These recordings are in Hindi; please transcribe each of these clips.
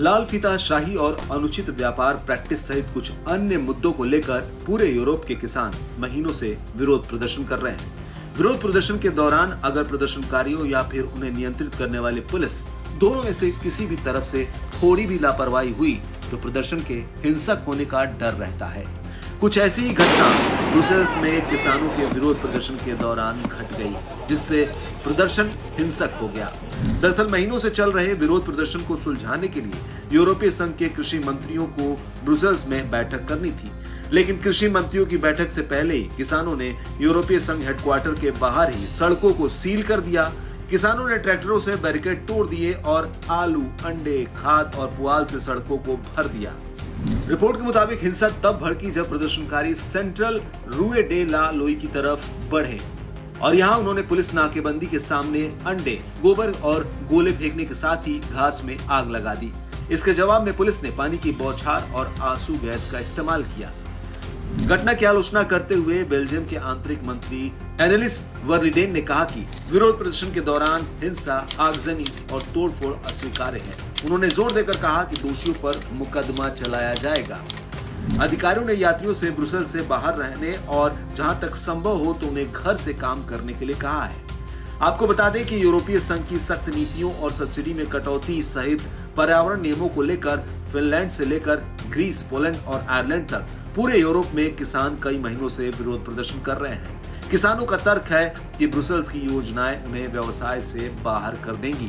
लाल फीताशाही और अनुचित व्यापार प्रैक्टिस सहित कुछ अन्य मुद्दों को लेकर पूरे यूरोप के किसान महीनों से विरोध प्रदर्शन कर रहे हैं। विरोध प्रदर्शन के दौरान अगर प्रदर्शनकारियों या फिर उन्हें नियंत्रित करने वाली पुलिस दोनों में से किसी भी तरफ से थोड़ी भी लापरवाही हुई तो प्रदर्शन के हिंसक होने का डर रहता है। कुछ ऐसी ही घटना ब्रुसेल्स में किसानों के विरोध प्रदर्शन के दौरान घट गई, जिससे प्रदर्शन हिंसक हो गया। दरअसल महीनों से चल रहे विरोध प्रदर्शन को सुलझाने के लिए यूरोपीय संघ के कृषि मंत्रियों को ब्रुसेल्स में बैठक करनी थी, लेकिन कृषि मंत्रियों की बैठक से पहले ही किसानों ने यूरोपीय संघ हेडक्वार्टर के बाहर ही सड़कों को सील कर दिया। किसानों ने ट्रैक्टरों से बैरिकेड तोड़ दिए और आलू, अंडे, खाद और पुआल से सड़कों को भर दिया। रिपोर्ट के मुताबिक हिंसा तब भड़की जब प्रदर्शनकारी सेंट्रल रूए डे ला लोई की तरफ बढ़े और यहां उन्होंने पुलिस नाकेबंदी के सामने अंडे, गोबर और गोले फेंकने के साथ ही घास में आग लगा दी। इसके जवाब में पुलिस ने पानी की बौछार और आंसू गैस का इस्तेमाल किया। घटना की आलोचना करते हुए बेल्जियम के आंतरिक मंत्री एनेलिस वर्लिडेन ने कहा कि विरोध प्रदर्शन के दौरान हिंसा, आगजनी और तोड़फोड़ अस्वीकार्य है। उन्होंने जोर देकर कहा कि दोषियों पर मुकदमा चलाया जाएगा। अधिकारियों ने यात्रियों से ब्रुसेल से बाहर रहने और जहां तक संभव हो तो उन्हें घर से काम करने के लिए कहा है। आपको बता दें कि यूरोपीय संघ की सख्त नीतियों और सब्सिडी में कटौती सहित पर्यावरण नियमों को लेकर फिनलैंड से लेकर ग्रीस, पोलैंड और आयरलैंड तक पूरे यूरोप में किसान कई महीनों से विरोध प्रदर्शन कर रहे हैं। किसानों का तर्क है कि ब्रुसेल्स की योजनाएं उन्हें व्यवसाय से बाहर कर देंगी।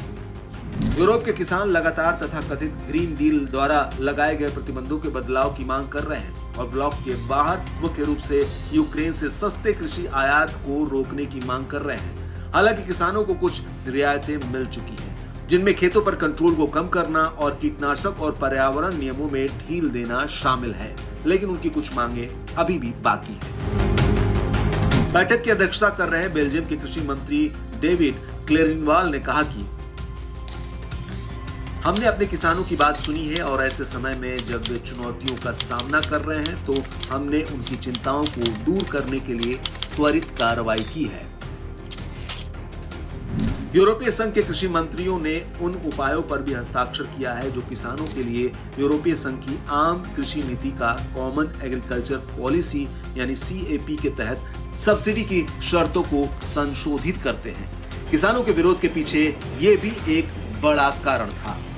यूरोप के किसान लगातार तथा कथित ग्रीन डील द्वारा लगाए गए प्रतिबंधों के बदलाव की मांग कर रहे हैं और ब्लॉक के बाहर मुख्य रूप से यूक्रेन से सस्ते कृषि आयात को रोकने की मांग कर रहे हैं। हालांकि किसानों को कुछ रियायतें मिल चुकी हैं, जिनमें खेतों पर कंट्रोल को कम करना और कीटनाशक और पर्यावरण नियमों में ढील देना शामिल है, लेकिन उनकी कुछ मांगे अभी भी बाकी है। बैठक की अध्यक्षता कर रहे बेल्जियम के कृषि मंत्री डेविड क्लेरिनवाल ने कहा कि हमने अपने किसानों की बात सुनी है और ऐसे समय में जब वे चुनौतियों का सामना कर रहे हैं तो हमने उनकी चिंताओं को दूर करने के लिए त्वरित कार्रवाई की है। यूरोपीय संघ के कृषि मंत्रियों ने उन उपायों पर भी हस्ताक्षर किया है जो किसानों के लिए यूरोपीय संघ की आम कृषि नीति का कॉमन एग्रीकल्चर पॉलिसी यानी CAP के तहत सब्सिडी की शर्तों को संशोधित करते हैं। किसानों के विरोध के पीछे ये भी एक बड़ा कारण था।